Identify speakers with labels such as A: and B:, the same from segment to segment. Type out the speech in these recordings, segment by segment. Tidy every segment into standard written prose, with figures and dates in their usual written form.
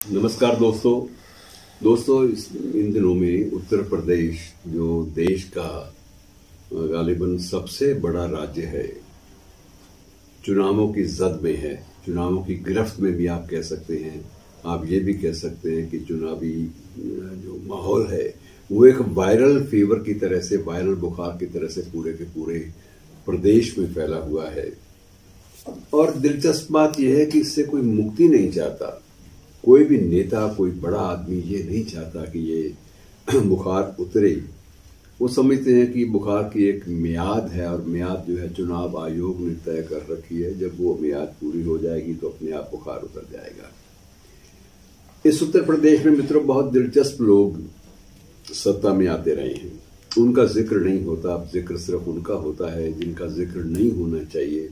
A: नमस्कार दोस्तों इन दिनों में उत्तर प्रदेश जो देश का गालिबन सबसे बड़ा राज्य है, चुनावों की जद में है, चुनावों की गिरफ्त में भी आप कह सकते हैं। आप ये भी कह सकते हैं कि चुनावी जो माहौल है वो एक वायरल फीवर की तरह से, वायरल बुखार की तरह से पूरे के पूरे प्रदेश में फैला हुआ है। और दिलचस्प बात यह है कि इससे कोई मुक्ति नहीं चाहता। कोई भी नेता, कोई बड़ा आदमी ये नहीं चाहता कि ये बुखार उतरे। वो समझते हैं कि बुखार की एक मियाद है और मियाद जो है चुनाव आयोग ने तय कर रखी है। जब वो मियाद पूरी हो जाएगी तो अपने आप बुखार उतर जाएगा। इस उत्तर प्रदेश में मित्रों बहुत दिलचस्प लोग सत्ता में आते रहे हैं। उनका जिक्र नहीं होता। अब जिक्र सिर्फ उनका होता है जिनका जिक्र नहीं होना चाहिए,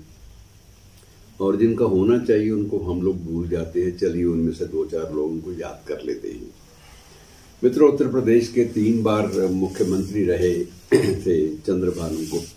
A: और जिनका होना चाहिए उनको हम लोग भूल जाते हैं। चलिए उनमें से 2-4 लोगों को याद कर लेते हैं। मित्रों, उत्तर प्रदेश के 3 बार मुख्यमंत्री रहे थे चंद्रभानु गुप्त।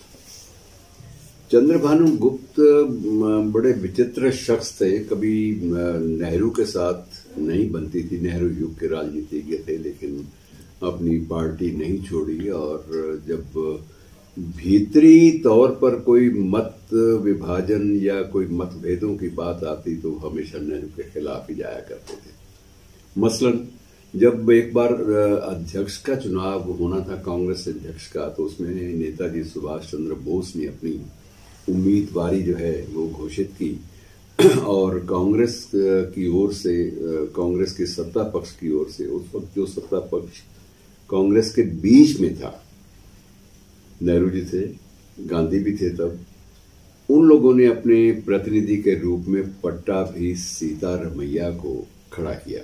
A: चंद्रभानु गुप्त बड़े विचित्र शख्स थे। कभी नेहरू के साथ नहीं बनती थी, नेहरू युग के राजनीतिज्ञ थे, लेकिन अपनी पार्टी नहीं छोड़ी। और जब भीतरी तौर पर कोई मत विभाजन या कोई मतभेदों की बात आती तो हमेशा नेहरू के खिलाफ ही जाया करते थे। मसलन जब एक बार अध्यक्ष का चुनाव होना था, कांग्रेस अध्यक्ष का, तो उसमें नेताजी सुभाष चंद्र बोस ने अपनी उम्मीदवारी जो है वो घोषित की। और कांग्रेस की ओर से, कांग्रेस के सत्ता पक्ष की ओर से, उस वक्त जो सत्ता पक्ष कांग्रेस के बीच में था, नेहरू जी थे, गांधी भी थे तब, उन लोगों ने अपने प्रतिनिधि के रूप में पट्टाभी सीतारमैया को खड़ा किया।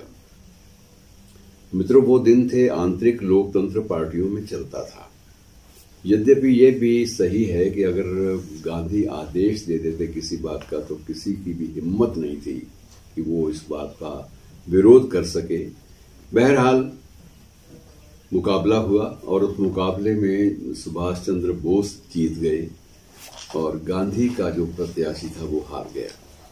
A: मित्रों, वो दिन थे आंतरिक लोकतंत्र पार्टियों में चलता था। यद्यपि ये भी सही है कि अगर गांधी आदेश दे देते किसी बात का तो किसी की भी हिम्मत नहीं थी कि वो इस बात का विरोध कर सके। बहरहाल मुकाबला हुआ और उस मुकाबले में सुभाष चंद्र बोस जीत गए और गांधी का जो प्रत्याशी था वो हार गया।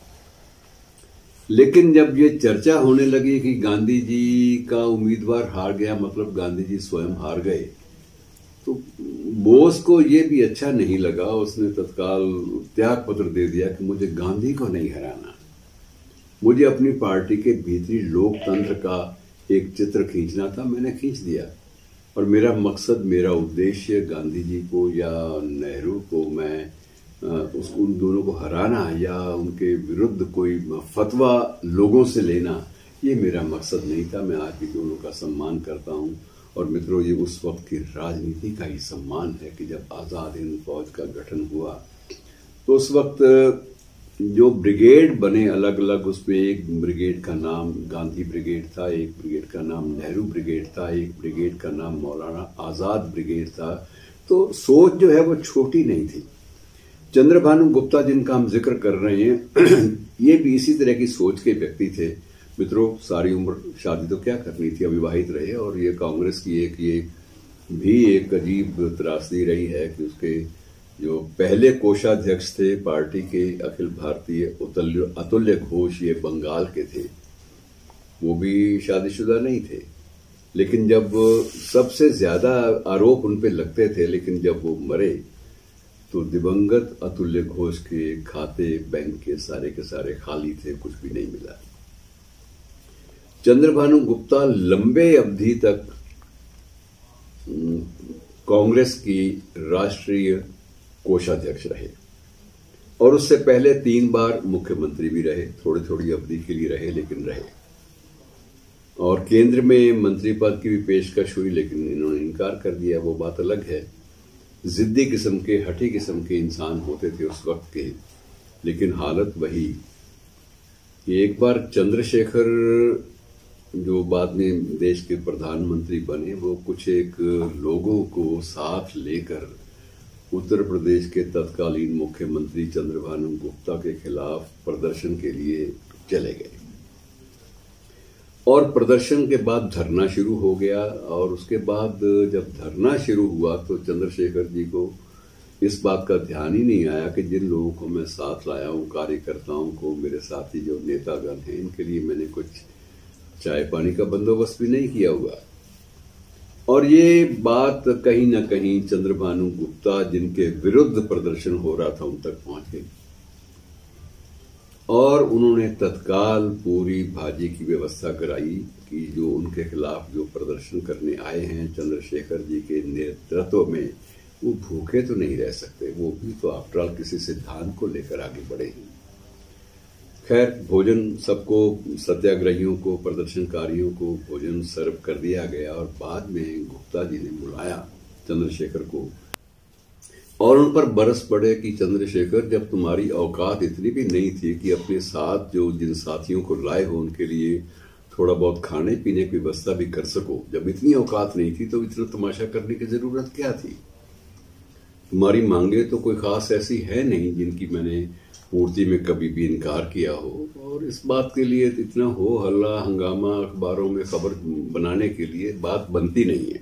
A: लेकिन जब ये चर्चा होने लगी कि गांधी जी का उम्मीदवार हार गया, मतलब गांधी जी स्वयं हार गए, तो बोस को ये भी अच्छा नहीं लगा। उसने तत्काल त्याग पत्र दे दिया कि मुझे गांधी को नहीं हराना, मुझे अपनी पार्टी के भीतरी लोकतंत्र का एक चित्र खींचना था, मैंने खींच दिया। और मेरा मकसद, मेरा उद्देश्य गांधी जी को या नेहरू को मैं उन दोनों को हराना या उनके विरुद्ध कोई फतवा लोगों से लेना, ये मेरा मकसद नहीं था। मैं आज भी दोनों का सम्मान करता हूं। और मित्रों, ये उस वक्त की राजनीति का ही सम्मान है कि जब आजाद हिंद फौज का गठन हुआ तो उस वक्त जो ब्रिगेड बने अलग अलग, उसमें एक ब्रिगेड का नाम गांधी ब्रिगेड था, एक ब्रिगेड का नाम नेहरू ब्रिगेड था, एक ब्रिगेड का नाम मौलाना आजाद ब्रिगेड था। तो सोच जो है वो छोटी नहीं थी। चंद्रभानु गुप्ता जिनका हम जिक्र कर रहे हैं ये भी इसी तरह की सोच के व्यक्ति थे। मित्रों, सारी उम्र शादी तो क्या करनी थी, अविवाहित रहे। और ये कांग्रेस की ये भी एक अजीब त्रासदी रही है कि उसके जो पहले कोषाध्यक्ष थे पार्टी के, अखिल भारतीय अतुल्य घोष, ये बंगाल के थे, वो भी शादीशुदा नहीं थे। लेकिन जब सबसे ज्यादा आरोप उन पे लगते थे, लेकिन जब वो मरे तो दिवंगत अतुल्य घोष के खाते बैंक के सारे खाली थे, कुछ भी नहीं मिला। चंद्रभानु गुप्ता लंबे अवधि तक कांग्रेस की राष्ट्रीय कोषाध्यक्ष रहे और उससे पहले 3 बार मुख्यमंत्री भी रहे। थोड़ी अवधि के लिए रहे, लेकिन रहे। और केंद्र में मंत्री पद की भी पेशकश हुई, लेकिन इन्होंने इनकार कर दिया। वो बात अलग है। जिद्दी किस्म के, हठी किस्म के इंसान होते थे उस वक्त के। लेकिन हालत वही कि एक बार चंद्रशेखर जो बाद में देश के प्रधानमंत्री बने, वो कुछ एक लोगों को साथ लेकर उत्तर प्रदेश के तत्कालीन मुख्यमंत्री चंद्रभानु गुप्ता के खिलाफ प्रदर्शन के लिए चले गए। और प्रदर्शन के बाद धरना शुरू हो गया। और उसके बाद जब धरना शुरू हुआ तो चंद्रशेखर जी को इस बात का ध्यान ही नहीं आया कि जिन लोगों को मैं साथ लाया हूं, कार्यकर्ताओं को, मेरे साथी जो नेतागण हैं, इनके लिए मैंने कुछ चाय पानी का बंदोबस्त भी नहीं किया हुआ। और ये बात कहीं ना कहीं चंद्रभानु गुप्ता, जिनके विरुद्ध प्रदर्शन हो रहा था, उन तक पहुंच गई और उन्होंने तत्काल पूरी भाजी की व्यवस्था कराई कि जो उनके खिलाफ जो प्रदर्शन करने आए हैं चंद्रशेखर जी के नेतृत्व में, वो भूखे तो नहीं रह सकते। वो भी तो आफ्टर ऑल किसी सिद्धांत को लेकर आगे बढ़े हैं। खैर, भोजन सबको, सत्याग्रहियों को, प्रदर्शनकारियों को भोजन सर्व कर दिया गया और बाद में गुप्ता जी ने बुलाया चंद्रशेखर को और उन पर बरस पड़े कि चंद्रशेखर, जब तुम्हारी औकात इतनी भी नहीं थी कि अपने साथ जो जिन साथियों को लाए हो उनके लिए थोड़ा बहुत खाने पीने की व्यवस्था भी कर सको, जब इतनी औकात नहीं थी तो इतना तमाशा करने की जरूरत क्या थी? तुम्हारी मांगे तो कोई खास ऐसी है नहीं जिनकी मैंने पूर्ति में कभी भी इनकार किया हो, और इस बात के लिए इतना हो हल्ला हंगामा अखबारों में खबर बनाने के लिए बात बनती नहीं है।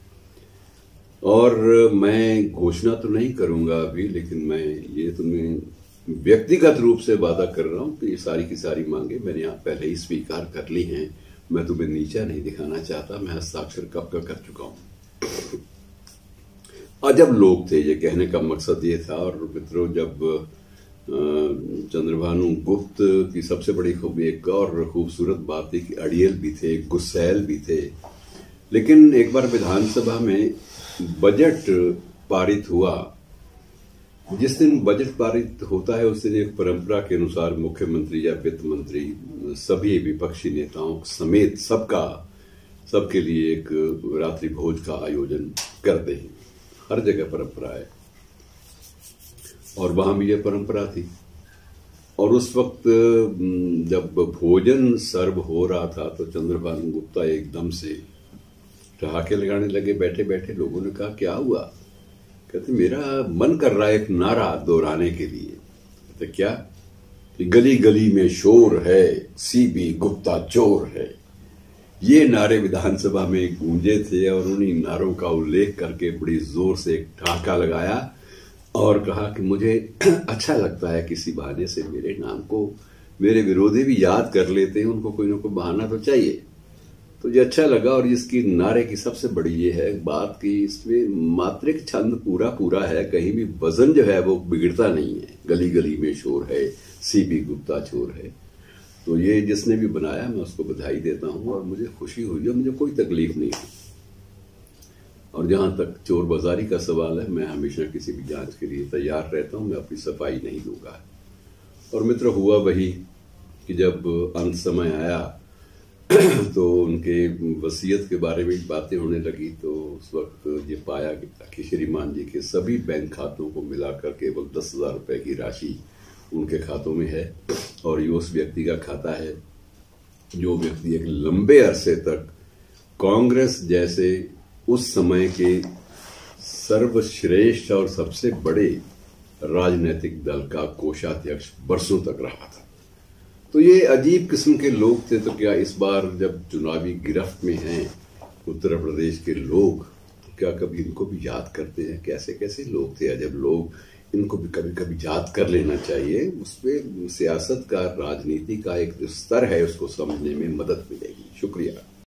A: और मैं घोषणा तो नहीं करूंगा अभी, लेकिन मैं ये तुम्हें व्यक्तिगत रूप से वादा कर रहा हूं कि ये सारी की सारी मांगे मैंने आप पहले ही स्वीकार कर ली हैं। मैं तुम्हें नीचा नहीं दिखाना चाहता, मैं हस्ताक्षर कब का कर चुका हूं। अजब लोग थे, ये कहने का मकसद ये था। और मित्रों, जब चंद्रभानु गुप्त की सबसे बड़ी खूबी, एक और खूबसूरत बात थी कि अड़ियल भी थे, गुस्सैल भी थे। लेकिन एक बार विधानसभा में बजट पारित हुआ। जिस दिन बजट पारित होता है उस दिन एक परंपरा के अनुसार मुख्यमंत्री या वित्त मंत्री सभी विपक्षी नेताओं समेत सबके लिए एक रात्रि भोज का आयोजन करते हैं। हर जगह परंपरा है और वहां भी यह परंपरा थी। और उस वक्त जब भोजन सर्व हो रहा था तो चंद्रभानु गुप्ता एकदम से ठहाके लगाने लगे बैठे बैठे। लोगों ने कहा, क्या हुआ? कहते, मेरा मन कर रहा है एक नारा दोहराने के लिए। कहते, क्या? गली गली में शोर है, सीबी गुप्ता चोर है। ये नारे विधानसभा में गूंजे थे और उन्हीं नारों का उल्लेख करके बड़ी जोर से एक ठहाका लगाया और कहा कि मुझे अच्छा लगता है किसी बहाने से मेरे नाम को मेरे विरोधी भी याद कर लेते हैं, उनको कोई ना कोई बहाना तो चाहिए। तो ये अच्छा लगा। और इसकी नारे की सबसे बड़ी ये है बात कि इसमें मात्रिक छंद पूरा है, कहीं भी वजन जो है वो बिगड़ता नहीं है। गली गली में शोर है, सीबी गुप्ता चोर है। तो ये जिसने भी बनाया मैं उसको बधाई देता हूं और मुझे खुशी हुई और मुझे कोई तकलीफ नहीं हुई। और जहां तक चोर बाजारी का सवाल है, मैं हमेशा किसी भी जांच के लिए तैयार रहता हूं, मैं अपनी सफाई नहीं दूंगा। और मित्र, हुआ वही कि जब अंत समय आया तो उनके वसीयत के बारे में बातें होने लगी। तो उस वक्त ये पाया कि श्रीमान जी के सभी बैंक खातों को मिलाकर केवल 10,000 रुपए की राशि उनके खातों में है। और ये उस व्यक्ति का खाता है जो व्यक्ति एक लंबे अरसे तक कांग्रेस जैसे उस समय के सर्वश्रेष्ठ और सबसे बड़े राजनीतिक दल का कोषाध्यक्ष बरसों तक रहा था। तो ये अजीब किस्म के लोग थे। तो क्या इस बार जब चुनावी गिरफ्त में हैं उत्तर प्रदेश के लोग, तो क्या कभी इनको भी याद करते हैं? कैसे कैसे लोग थे, अजब लोग, इनको भी कभी कभी याद कर लेना चाहिए। उसमें सियासत का, राजनीति का एक जो स्तर है उसको समझने में मदद मिलेगी। शुक्रिया।